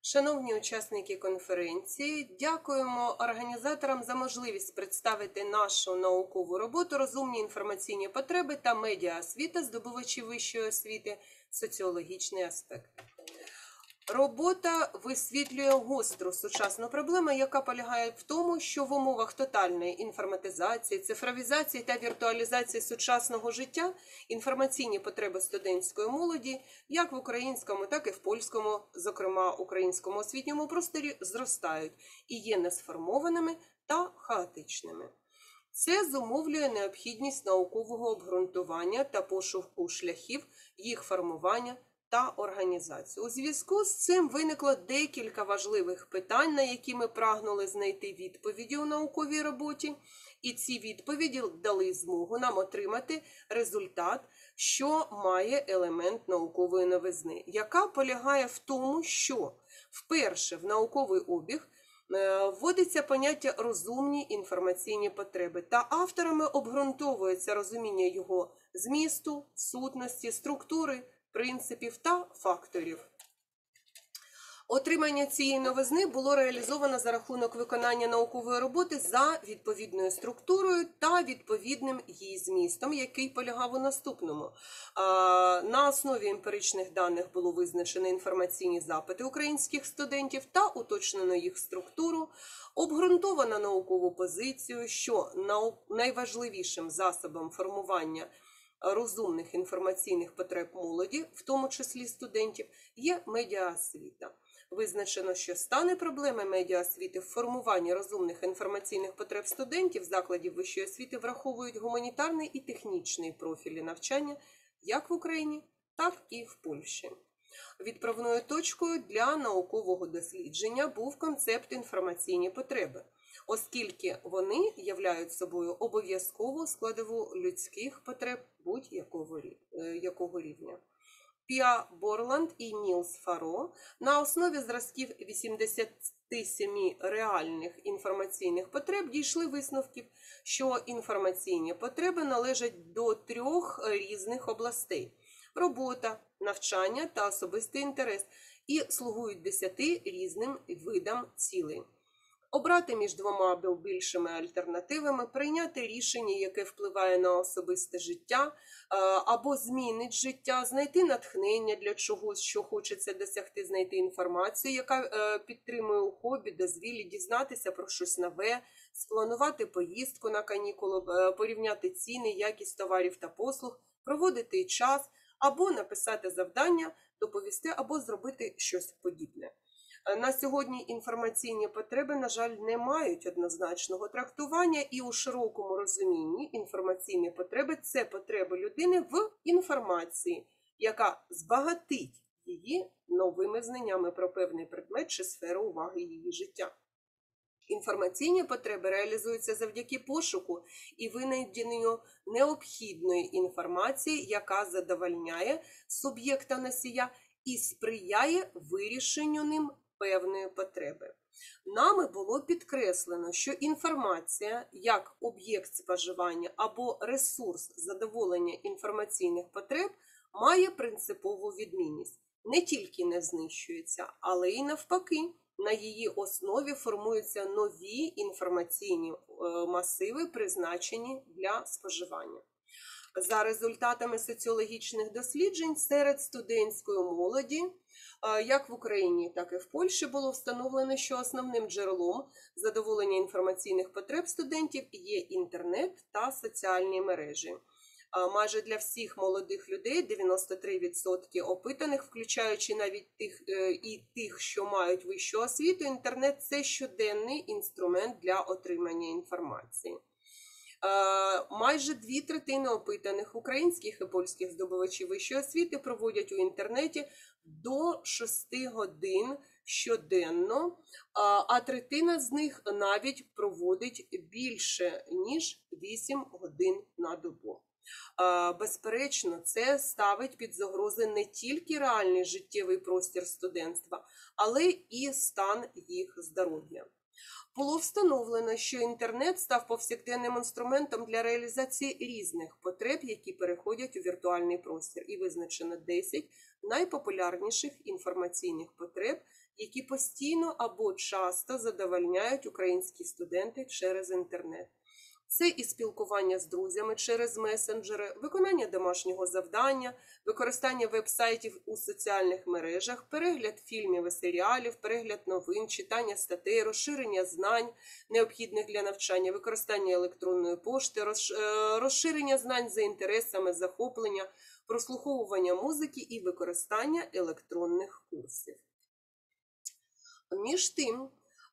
Шановні учасники конференції, дякуємо організаторам за можливість представити нашу наукову роботу «Розумні інформаційні потреби та медіаосвіта здобувачів вищої освіти. Соціологічний аспект». Робота висвітлює гостру сучасну проблему, яка полягає в тому, що в умовах тотальної інформатизації, цифровізації та віртуалізації сучасного життя інформаційні потреби студентської молоді, як в українському, так і в польському, зокрема українському освітньому просторі, зростають і є несформованими та хаотичними. Це зумовлює необхідність наукового обґрунтування та пошуку шляхів їх формування та організацію. У зв'язку з цим виникло декілька важливих питань, на які ми прагнули знайти відповіді у науковій роботі, і ці відповіді дали змогу нам отримати результат, що має елемент наукової новизни, яка полягає в тому, що вперше в науковий обіг вводиться поняття «розумні інформаційні потреби» та авторами обґрунтовується розуміння його змісту, сутності, структури, принципів та факторів. Отримання цієї новизни було реалізовано за рахунок виконання наукової роботи за відповідною структурою та відповідним її змістом, який полягав у наступному. На основі емпіричних даних було визначено інформаційні запити українських студентів та уточнено їх структуру, обґрунтовано наукову позицію, що найважливішим засобом формування розумних інформаційних потреб молоді, в тому числі студентів, є медіаосвіта. Визначено, що стани проблеми медіаосвіти в формуванні розумних інформаційних потреб студентів закладів вищої освіти враховують гуманітарний і технічний профілі навчання як в Україні, так і в Польщі. Відправною точкою для наукового дослідження був концепт інформаційні потреби, оскільки вони являють собою обов'язкову складову людських потреб будь-якого рівня. Піа Борланд і Нілс Фаро на основі зразків 87 реальних інформаційних потреб дійшли висновків, що інформаційні потреби належать до 3 різних областей – робота, навчання та особистий інтерес – і слугують 10 різним видам цілей. Обрати між 2 або більшими альтернативами, прийняти рішення, яке впливає на особисте життя, або змінить життя, знайти натхнення для чогось, що хочеться досягти, знайти інформацію, яка підтримує у хобі, дозвіллі, дізнатися про щось нове, спланувати поїздку на канікули, порівняти ціни, якість товарів та послуг, проводити час, або написати завдання, доповісти, або зробити щось подібне. На сьогодні інформаційні потреби, на жаль, не мають однозначного трактування, і у широкому розумінні інформаційні потреби – це потреби людини в інформації, яка збагатить її новими знаннями про певний предмет чи сферу уваги її життя. Інформаційні потреби реалізуються завдяки пошуку і винайденню необхідної інформації, яка задовольняє суб'єкта носія і сприяє вирішенню ним певної потреби. Нами було підкреслено, що інформація як об'єкт споживання або ресурс задоволення інформаційних потреб має принципову відмінність. Не тільки не знищується, але й навпаки. На її основі формуються нові інформаційні масиви, призначені для споживання. За результатами соціологічних досліджень серед студентської молоді, як в Україні, так і в Польщі, було встановлено, що основним джерелом задоволення інформаційних потреб студентів є інтернет та соціальні мережі. Майже для всіх молодих людей, 93% опитаних, включаючи навіть тих, що мають вищу освіту, інтернет – це щоденний інструмент для отримання інформації. Майже 2/3 опитаних українських і польських здобувачів вищої освіти проводять у інтернеті до 6 годин щоденно, а 1/3 з них навіть проводить більше, ніж 8 годин на добу. Безперечно, це ставить під загрозу не тільки реальний життєвий простір студентства, але і стан їх здоров'я. Було встановлено, що інтернет став повсякденним інструментом для реалізації різних потреб, які переходять у віртуальний простір, і визначено 10 найпопулярніших інформаційних потреб, які постійно або часто задовольняють українські студенти через інтернет. Це і спілкування з друзями через месенджери, виконання домашнього завдання, використання веб-сайтів у соціальних мережах, перегляд фільмів і серіалів, перегляд новин, читання статей, розширення знань, необхідних для навчання, використання електронної пошти, розширення знань за інтересами, захоплення, прослуховування музики і використання електронних курсів. Між тим,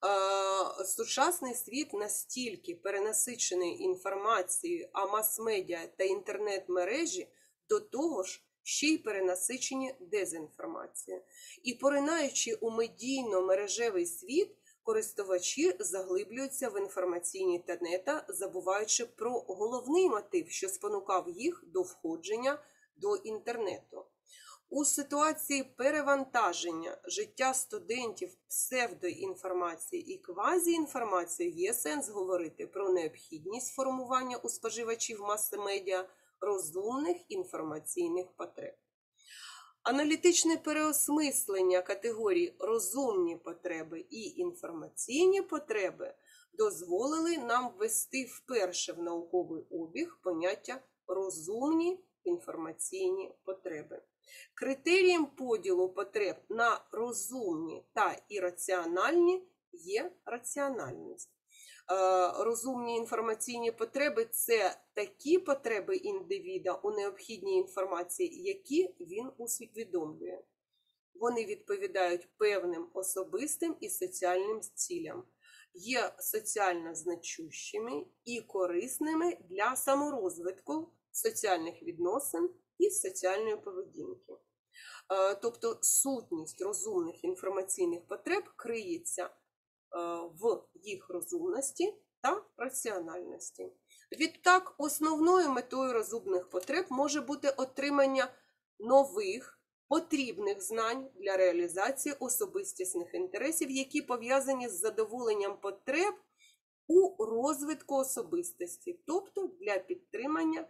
сучасний світ настільки перенасичений інформацією, а мас-медіа та інтернет-мережі до того ж ще й перенасичені дезінформацією. І поринаючи у медійно-мережевий світ, користувачі заглиблюються в інформаційні тенета, забуваючи про головний мотив, що спонукав їх до входження до інтернету. У ситуації перевантаження життя студентів псевдоінформації і квазіінформації є сенс говорити про необхідність формування у споживачів мас-медіа розумних інформаційних потреб. Аналітичне переосмислення категорій розумні потреби і інформаційні потреби дозволили нам ввести вперше в науковий обіг поняття розумні інформаційні потреби. Критерієм поділу потреб на розумні та ірраціональні є раціональність. Розумні інформаційні потреби – це такі потреби індивіда у необхідній інформації, які він усвідомлює. Вони відповідають певним особистим і соціальним цілям, є соціально значущими і корисними для саморозвитку соціальних відносин і соціальної поведінки. Тобто сутність розумних інформаційних потреб криється в їх розумності та раціональності. Відтак, основною метою розумних потреб може бути отримання нових, потрібних знань для реалізації особистісних інтересів, які пов'язані з задоволенням потреб у розвитку особистості, тобто для підтримання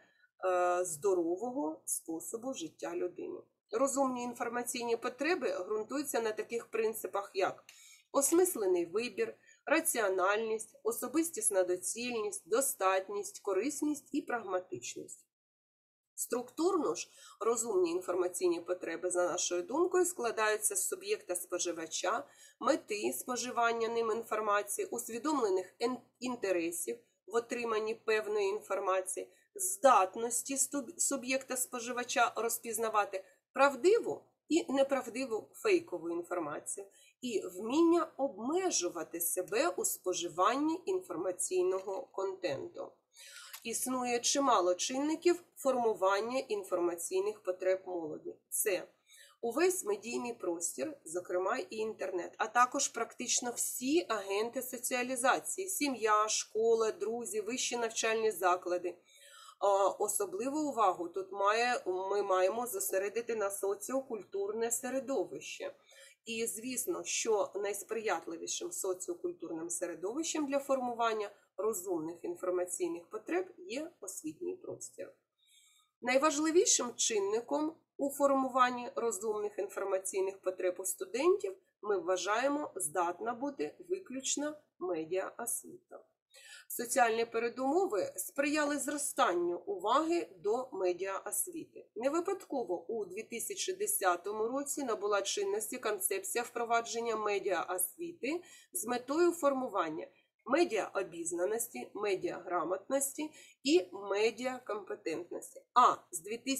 здорового способу життя людини. Розумні інформаційні потреби ґрунтуються на таких принципах, як осмислений вибір, раціональність, особистісна доцільність, достатність, корисність і прагматичність. Структурно ж розумні інформаційні потреби, за нашою думкою, складаються з суб'єкта споживача, мети споживання ним інформації, усвідомлених інтересів в отриманні певної інформації, здатності суб'єкта споживача розпізнавати правдиву і неправдиву фейкову інформацію і вміння обмежувати себе у споживанні інформаційного контенту. Існує чимало чинників формування інформаційних потреб молоді. Це увесь медійний простір, зокрема і інтернет, а також практично всі агенти соціалізації – сім'я, школа, друзі, вищі навчальні заклади. Особливу увагу тут ми маємо зосередити на соціокультурне середовище. І, звісно, що найсприятливішим соціокультурним середовищем для формування розумних інформаційних потреб є освітній простір. Найважливішим чинником у формуванні розумних інформаційних потреб у студентів ми вважаємо здатна бути виключно медіаосвіта. Соціальні передумови сприяли зростанню уваги до медіаосвіти. Не випадково у 2010 році набула чинності концепція впровадження медіаосвіти з метою формування медіаобізнаності, медіаграмотності і медіакомпетентності. А з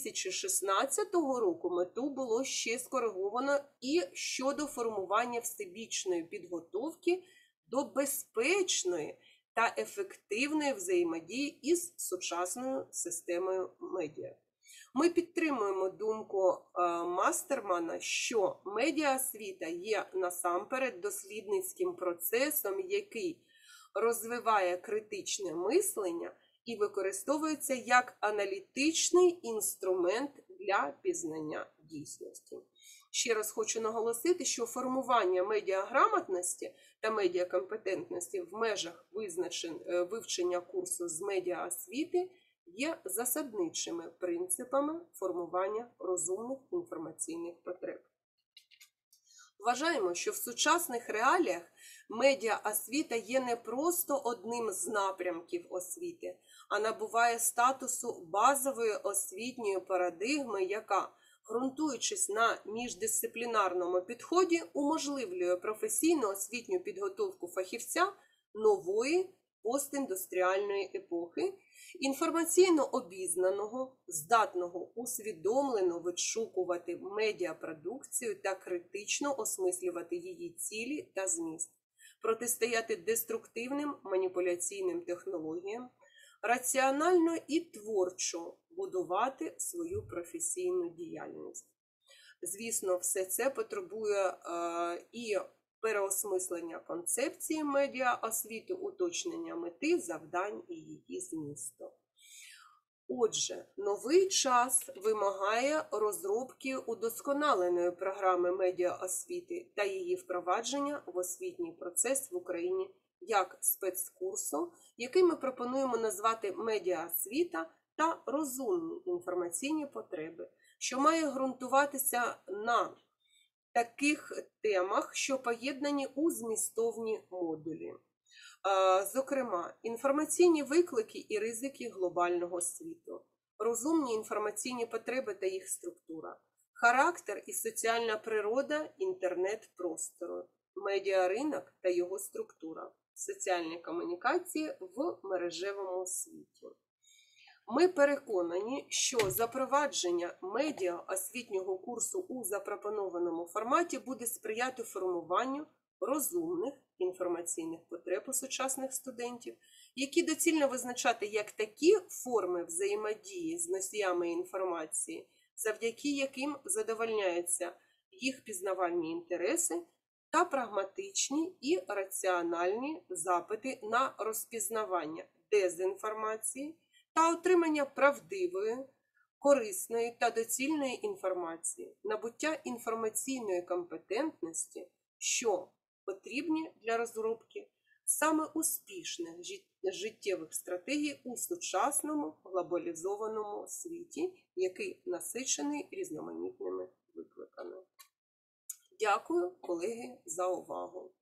2016 року мету було ще скориговано і щодо формування всебічної підготовки до безпечної та ефективної взаємодії із сучасною системою медіа. Ми підтримуємо думку Мастермана, що медіаосвіта є насамперед дослідницьким процесом, який розвиває критичне мислення і використовується як аналітичний інструмент для пізнання дійсності. Ще раз хочу наголосити, що формування медіаграмотності та медіакомпетентності в межах вивчення курсу з медіаосвіти є засадничими принципами формування розумних інформаційних потреб. Вважаємо, що в сучасних реаліях медіаосвіта є не просто одним з напрямків освіти, а набуває статусу базової освітньої парадигми, яка, ґрунтуючись на міждисциплінарному підході, уможливлює професійну освітню підготовку фахівця нової постіндустріальної епохи, інформаційно обізнаного, здатного усвідомлено вишукувати медіапродукцію та критично осмислювати її цілі та зміст, протистояти деструктивним маніпуляційним технологіям, раціонально і творчо будувати свою професійну діяльність. Звісно, все це потребує і переосмислення концепції медіаосвіти, уточнення мети, завдань і її змісту. Отже, новий час вимагає розробки удосконаленої програми медіаосвіти та її впровадження в освітній процес в Україні як спецкурсу, який ми пропонуємо назвати «Медіаосвіта та розумні інформаційні потреби», що має ґрунтуватися на таких темах, що поєднані у змістовні модулі. Зокрема, інформаційні виклики і ризики глобального світу, розумні інформаційні потреби та їх структура, характер і соціальна природа інтернет-простору, медіаринок та його структура, соціальні комунікації в мережевому світі. Ми переконані, що запровадження медіаосвітнього курсу у запропонованому форматі буде сприяти формуванню розумних інформаційних потреб у сучасних студентів, які доцільно визначати як такі форми взаємодії з носіями інформації, завдяки яким задовольняються їх пізнавальні інтереси та прагматичні і раціональні запити на розпізнавання дезінформації та отримання правдивої, корисної та доцільної інформації, набуття інформаційної компетентності, що потрібні для розробки саме успішних життєвих стратегій у сучасному глобалізованому світі, який насичений різноманітними викликами. Дякую, колеги, за увагу.